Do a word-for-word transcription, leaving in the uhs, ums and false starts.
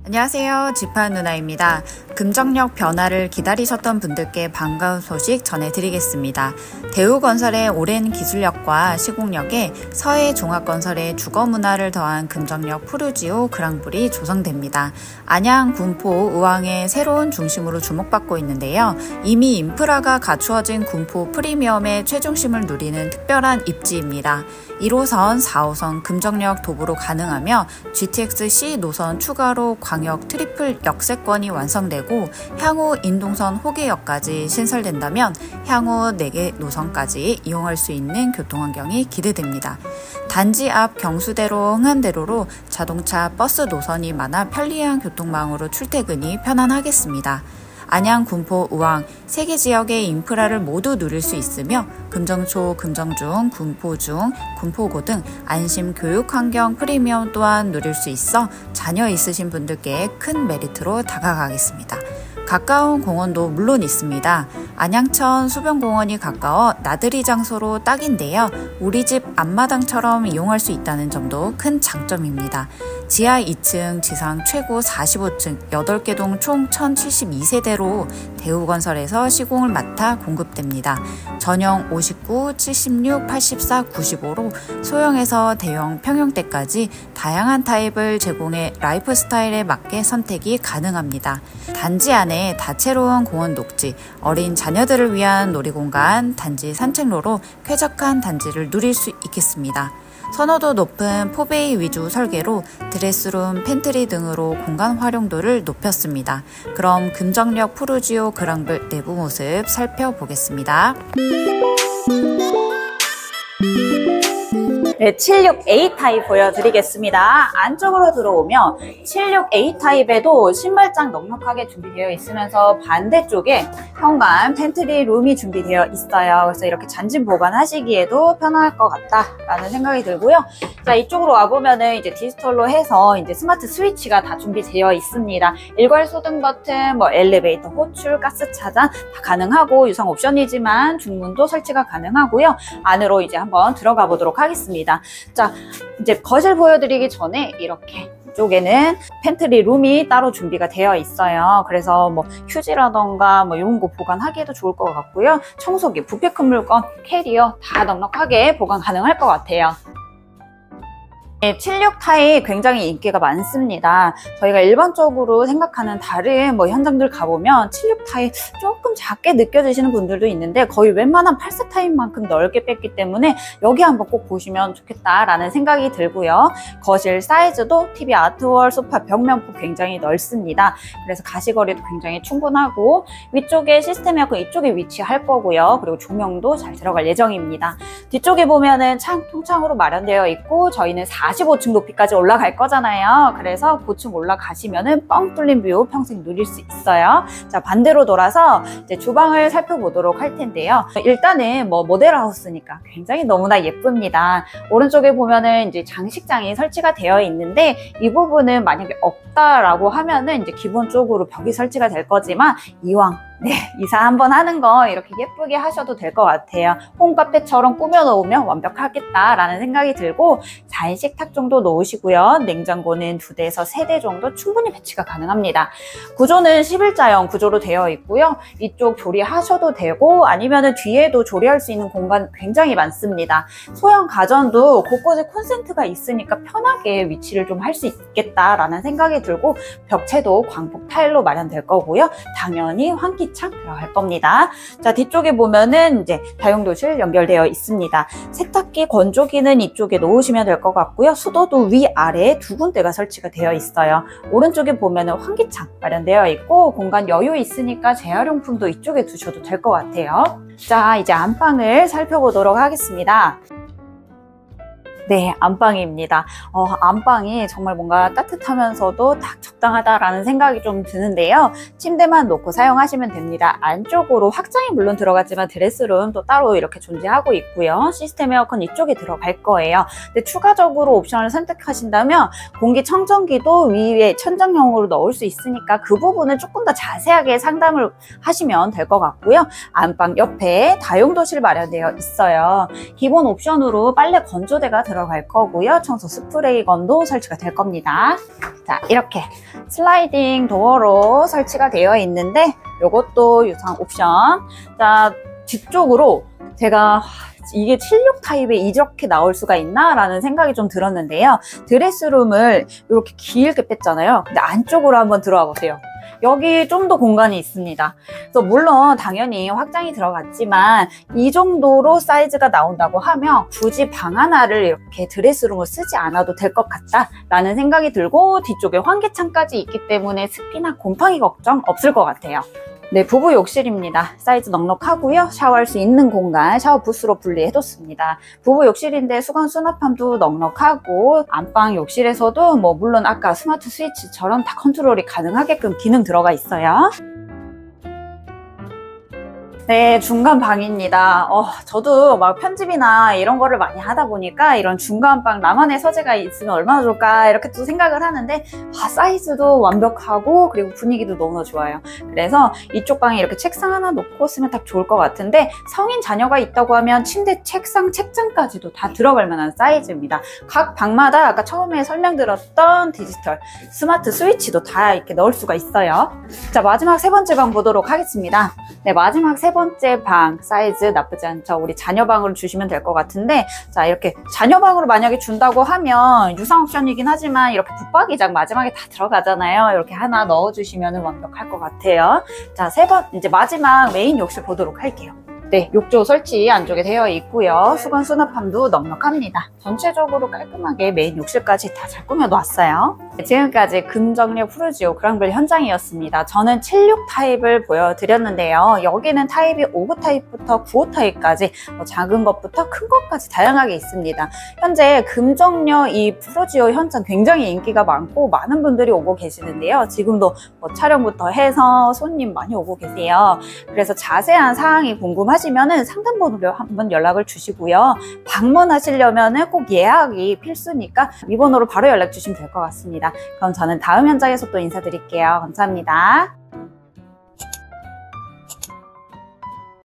안녕하세요. 지판 누나입니다. 금정역 변화를 기다리셨던 분들께 반가운 소식 전해드리겠습니다. 대우건설의 오랜 기술력과 시공력에 서해종합건설의 주거문화를 더한 금정역 푸르지오 그랑블이 조성됩니다. 안양, 군포, 의왕의 새로운 중심으로 주목받고 있는데요. 이미 인프라가 갖추어진 군포 프리미엄의 최중심을 누리는 특별한 입지입니다. 일 호선, 사 호선 금정역 도보로 가능하며 지티엑스-C 노선 추가로 광역 트리플 역세권이 완성되고 향후 인동선 호계역까지 신설된다면 향후 네 개 노선까지 이용할 수 있는 교통환경이 기대됩니다. 단지 앞 경수대로 흥한대로로 자동차 버스 노선이 많아 편리한 교통망으로 출퇴근이 편안하겠습니다. 안양, 군포, 의왕 세 개 지역의 인프라를 모두 누릴 수 있으며 금정초, 금정중, 군포중, 군포고 등 안심 교육환경 프리미엄 또한 누릴 수 있어 자녀 있으신 분들께 큰 메리트로 다가가겠습니다. 가까운 공원도 물론 있습니다. 안양천 수변공원이 가까워 나들이 장소로 딱인데요. 우리 집 앞마당처럼 이용할 수 있다는 점도 큰 장점입니다. 지하 이 층, 지상 최고 사십오 층, 여덟 개 동 총 천칠십이 세대로 대우건설에서 시공을 맡아 공급됩니다. 전용 오십구, 칠십육, 팔십사, 구십오로 소형에서 대형 평형대까지 다양한 타입을 제공해 라이프 스타일에 맞게 선택이 가능합니다. 단지 안에 다채로운 공원 녹지, 어린 자녀들을 위한 놀이공간, 단지 산책로로 쾌적한 단지를 누릴 수 있겠습니다. 선호도 높은 포베이 위주 설계로 드레스룸, 팬트리 등으로 공간 활용도를 높였습니다. 그럼 금정역 푸르지오 그랑블 내부 모습 살펴보겠습니다. 네, 칠십육 에이 타입 보여드리겠습니다. 안쪽으로 들어오면 칠십육 에이 타입에도 신발장 넉넉하게 준비되어 있으면서 반대쪽에 현관 팬트리 룸이 준비되어 있어요. 그래서 이렇게 잔짐 보관하시기에도 편할 것 같다라는 생각이 들고요. 자, 이쪽으로 와보면은 이제 디지털로 해서 이제 스마트 스위치가 다 준비되어 있습니다. 일괄 소등 버튼, 뭐 엘리베이터, 호출, 가스 차단 다 가능하고 유상 옵션이지만 중문도 설치가 가능하고요. 안으로 이제 한번 들어가 보도록 하겠습니다. 자, 이제 거실 보여드리기 전에 이렇게 이쪽에는 팬트리 룸이 따로 준비가 되어 있어요. 그래서 뭐 휴지라던가 뭐 이런 거 보관하기에도 좋을 것 같고요. 청소기, 부피 큰 물건, 캐리어 다 넉넉하게 보관 가능할 것 같아요. 네, 칠십육 타입 굉장히 인기가 많습니다. 저희가 일반적으로 생각하는 다른 뭐 현장들 가보면 칠십육 타입 조금 작게 느껴지시는 분들도 있는데 거의 웬만한 팔 세 타입만큼 넓게 뺐기 때문에 여기 한번 꼭 보시면 좋겠다라는 생각이 들고요. 거실 사이즈도 티비 아트월, 소파 벽면폭 굉장히 넓습니다. 그래서 가시거리도 굉장히 충분하고 위쪽에 시스템 에어컨 이쪽에 위치할 거고요. 그리고 조명도 잘 들어갈 예정입니다. 뒤쪽에 보면은 창 통창으로 마련되어 있고 저희는 사십오 층 높이까지 올라갈 거잖아요. 그래서 고층 올라가시면은 뻥 뚫린 뷰 평생 누릴 수 있어요. 자, 반대로 돌아서 이제 주방을 살펴보도록 할 텐데요. 일단은 뭐 모델하우스니까 굉장히 너무나 예쁩니다. 오른쪽에 보면은 이제 장식장이 설치가 되어 있는데 이 부분은 만약에 없다라고 하면은 이제 기본적으로 벽이 설치가 될 거지만 이왕 네, 이사 한번 하는 거 이렇게 예쁘게 하셔도 될 것 같아요. 홈카페처럼 꾸며놓으면 완벽하겠다라는 생각이 들고 사 인 식탁 정도 놓으시고요. 냉장고는 두 대에서 세 대 정도 충분히 배치가 가능합니다. 구조는 십일 자형 구조로 되어 있고요. 이쪽 조리하셔도 되고 아니면 뒤에도 조리할 수 있는 공간 굉장히 많습니다. 소형 가전도 곳곳에 콘센트가 있으니까 편하게 위치를 좀 할 수 있겠다라는 생각이 들고 벽체도 광폭 타일로 마련될 거고요. 당연히 환기 창 들어갈 겁니다. 자, 뒤쪽에 보면은 이제 다용도실 연결되어 있습니다. 세탁기, 건조기는 이쪽에 놓으시면 될 것 같고요. 수도도 위아래 두 군데가 설치가 되어 있어요. 오른쪽에 보면은 환기창 마련되어 있고 공간 여유 있으니까 재활용품도 이쪽에 두셔도 될 것 같아요. 자, 이제 안방을 살펴보도록 하겠습니다. 네, 안방입니다. 어, 안방이 정말 뭔가 따뜻하면서도 딱 적당하다라는 생각이 좀 드는데요. 침대만 놓고 사용하시면 됩니다. 안쪽으로 확장이 물론 들어갔지만 드레스룸도 따로 이렇게 존재하고 있고요. 시스템 에어컨 이쪽에 들어갈 거예요. 근데 추가적으로 옵션을 선택하신다면 공기청정기도 위에 천장형으로 넣을 수 있으니까 그 부분은 조금 더 자세하게 상담을 하시면 될 것 같고요. 안방 옆에 다용도실 마련되어 있어요. 기본 옵션으로 빨래 건조대가 들어갈 거고요. 청소 스프레이건도 설치가 될 겁니다. 자, 이렇게 슬라이딩 도어로 설치가 되어 있는데 이것도 유상 옵션. 자, 뒤쪽으로 제가 이게 칠십육 타입에 이렇게 나올 수가 있나? 라는 생각이 좀 들었는데요. 드레스룸을 이렇게 길게 뺐잖아요. 근데 안쪽으로 한번 들어와 보세요. 여기 좀 더 공간이 있습니다. 그래서 물론 당연히 확장이 들어갔지만 이 정도로 사이즈가 나온다고 하면 굳이 방 하나를 이렇게 드레스룸을 쓰지 않아도 될 것 같다 라는 생각이 들고, 뒤쪽에 환기창까지 있기 때문에 습기나 곰팡이 걱정 없을 것 같아요. 네, 부부 욕실입니다. 사이즈 넉넉하고요. 샤워할 수 있는 공간 샤워 부스로 분리해뒀습니다. 부부 욕실인데 수건 수납함도 넉넉하고, 안방 욕실에서도 뭐 물론 아까 스마트 스위치처럼 다 컨트롤이 가능하게끔 기능 들어가 있어요. 네, 중간 방입니다. 어, 저도 막 편집이나 이런 거를 많이 하다 보니까 이런 중간 방 나만의 서재가 있으면 얼마나 좋을까 이렇게 또 생각을 하는데, 아, 사이즈도 완벽하고 그리고 분위기도 너무 좋아요. 그래서 이쪽 방에 이렇게 책상 하나 놓고 쓰면 딱 좋을 것 같은데, 성인 자녀가 있다고 하면 침대, 책상, 책장까지도 다 들어갈 만한 사이즈입니다. 각 방마다 아까 처음에 설명드렸던 디지털 스마트 스위치도 다 이렇게 넣을 수가 있어요. 자, 마지막 세 번째 방 보도록 하겠습니다. 네, 마지막 세 번째 방 사이즈 나쁘지 않죠. 우리 자녀방으로 주시면 될 것 같은데, 자, 이렇게 자녀방으로 만약에 준다고 하면 유상 옵션이긴 하지만 이렇게 붙박이장 마지막에 다 들어가잖아요. 이렇게 하나 넣어주시면 완벽할 것 같아요. 자, 세 번, 이제 마지막 메인 욕실 보도록 할게요. 네, 욕조 설치 안쪽에 되어 있고요. 수건 수납함도 넉넉합니다. 전체적으로 깔끔하게 메인 욕실까지 다 잘 꾸며놓았어요. 지금까지 금정력 푸르지오 그랑블 현장이었습니다. 저는 칠십육 타입을 보여드렸는데요. 여기는 타입이 오구 타입부터 구호 타입까지 뭐 작은 것부터 큰 것까지 다양하게 있습니다. 현재 금정력 이 푸르지오 현장 굉장히 인기가 많고 많은 분들이 오고 계시는데요. 지금도 뭐 촬영부터 해서 손님 많이 오고 계세요. 그래서 자세한 사항이 궁금하시면 상담번호로 한번 연락을 주시고요. 방문하시려면 꼭 예약이 필수니까 이 번호로 바로 연락 주시면 될 것 같습니다. 그럼 저는 다음 현장에서 또 인사드릴게요. 감사합니다.